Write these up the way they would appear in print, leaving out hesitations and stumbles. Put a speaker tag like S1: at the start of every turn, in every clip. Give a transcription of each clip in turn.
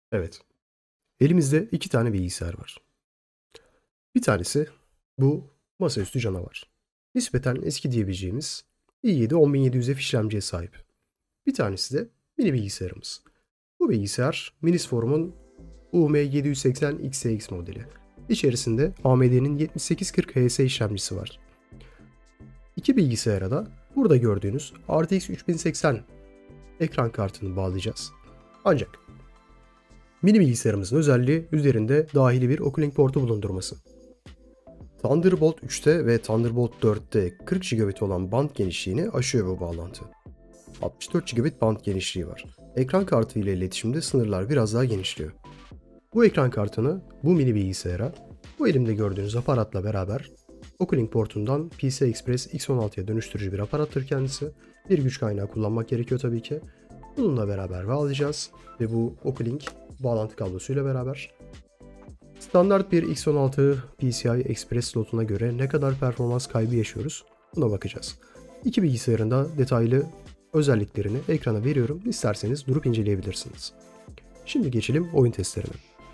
S1: Evet. Elimizde iki tane bilgisayar var. Bir tanesi bu masaüstü canavar. Nispeten eski diyebileceğimiz i7 10700F işlemciye sahip. Bir tanesi de mini bilgisayarımız. Bu bilgisayar Minisforum'un UM780 XTX modeli. İçerisinde AMD'nin 7840 HS işlemcisi var. İki bilgisayara da burada gördüğünüz RTX 3080 ekran kartını bağlayacağız. Ancak mini bilgisayarımızın özelliği üzerinde dahili bir Oculink portu bulundurması. Thunderbolt 3'te ve Thunderbolt 4'te 40 GB olan band genişliğini aşıyor bu bağlantı. 64 GB band genişliği var. Ekran kartı ile iletişimde sınırlar biraz daha genişliyor. Bu ekran kartını bu mini bilgisayara bu elimde gördüğünüz aparatla beraber Oculink portundan PCI Express X16'ya dönüştürücü bir aparattır kendisi. Bir güç kaynağı kullanmak gerekiyor tabii ki. Bununla beraber bağlayacağız ve bu Oculink bağlantı kablosuyla beraber standart bir X16 PCI Express slotuna göre ne kadar performans kaybı yaşıyoruz buna bakacağız. İki bilgisayarın da detaylı özelliklerini ekrana veriyorum. İsterseniz durup inceleyebilirsiniz. Şimdi geçelim oyun testlerine.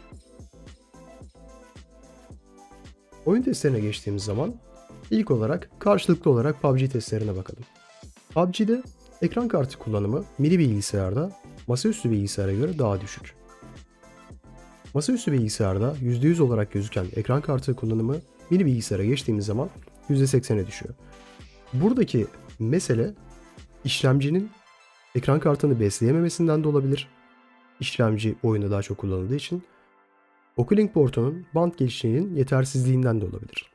S1: Oyun testlerine geçtiğimiz zaman ilk olarak karşılıklı olarak PUBG testlerine bakalım. PUBG'de ekran kartı kullanımı mini bilgisayarda masaüstü bilgisayara göre daha düşük. Masaüstü bilgisayarda %100 olarak gözüken ekran kartı kullanımı mini bilgisayara geçtiğimiz zaman %80'e düşüyor. Buradaki mesele işlemcinin ekran kartını besleyememesinden de olabilir. İşlemci oyunda daha çok kullanıldığı için. Oculink portunun band genişliğinin yetersizliğinden de olabilir.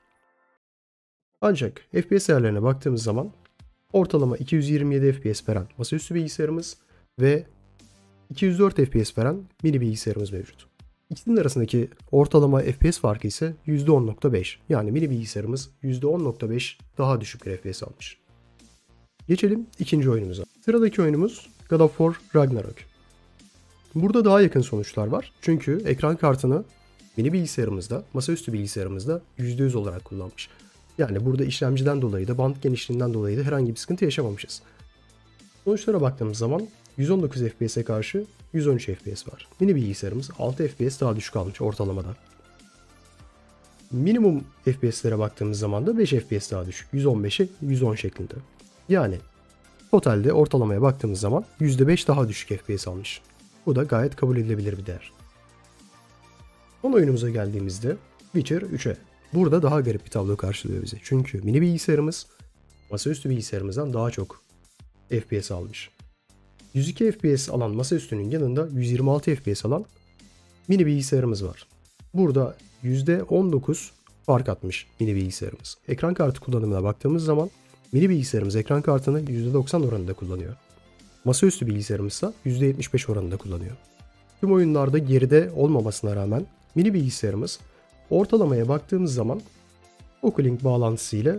S1: Ancak FPS ayarlarına baktığımız zaman ortalama 227 FPS veren masaüstü bilgisayarımız ve 204 FPS veren mini bilgisayarımız mevcut. İkisinin arasındaki ortalama FPS farkı ise %10.5. Yani mini bilgisayarımız %10.5 daha düşük bir FPS almış. Geçelim ikinci oyunumuza. Sıradaki oyunumuz God of War Ragnarok. Burada daha yakın sonuçlar var. Çünkü ekran kartını mini bilgisayarımızda, masaüstü bilgisayarımızda %100 olarak kullanmış. Yani burada işlemciden dolayı da band genişliğinden dolayı da herhangi bir sıkıntı yaşamamışız. Sonuçlara baktığımız zaman 119 FPS'e karşı 113 FPS var. Mini bilgisayarımız 6 FPS daha düşük almış ortalamada. Minimum FPS'lere baktığımız zaman da 5 FPS daha düşük. 115'e 110 şeklinde. Yani totalde ortalamaya baktığımız zaman %5 daha düşük FPS almış. Bu da gayet kabul edilebilir bir değer. Son oyunumuza geldiğimizde Witcher 3'e. Burada daha garip bir tablo karşılıyor bizi. Çünkü mini bilgisayarımız masaüstü bilgisayarımızdan daha çok FPS almış. 102 FPS alan masaüstünün yanında 126 FPS alan mini bilgisayarımız var. Burada %19 fark atmış mini bilgisayarımız. Ekran kartı kullanımına baktığımız zaman mini bilgisayarımız ekran kartını %90 oranında kullanıyor. Masaüstü bilgisayarımız ise %75 oranında kullanıyor. Tüm oyunlarda geride olmamasına rağmen mini bilgisayarımız ortalamaya baktığımız zaman Oculink bağlantısıyla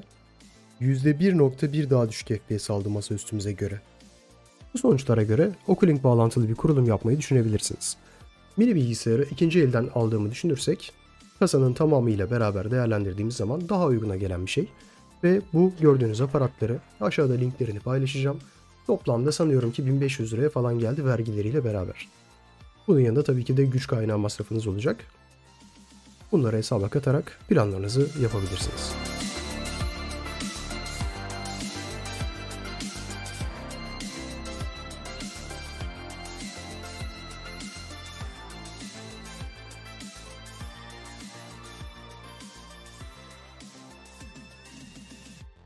S1: %1.1 daha düşük FPS aldı masaüstümüze göre. Bu sonuçlara göre Oculink bağlantılı bir kurulum yapmayı düşünebilirsiniz. Mini bilgisayarı ikinci elden aldığımı düşünürsek kasanın tamamıyla beraber değerlendirdiğimiz zaman daha uyguna gelen bir şey. Ve bu gördüğünüz aparatları aşağıda linklerini paylaşacağım. Toplamda sanıyorum ki 1500 liraya falan geldi vergileriyle beraber. Bunun yanında tabii ki de güç kaynağı masrafınız olacak. Bunları hesaba katarak planlarınızı yapabilirsiniz.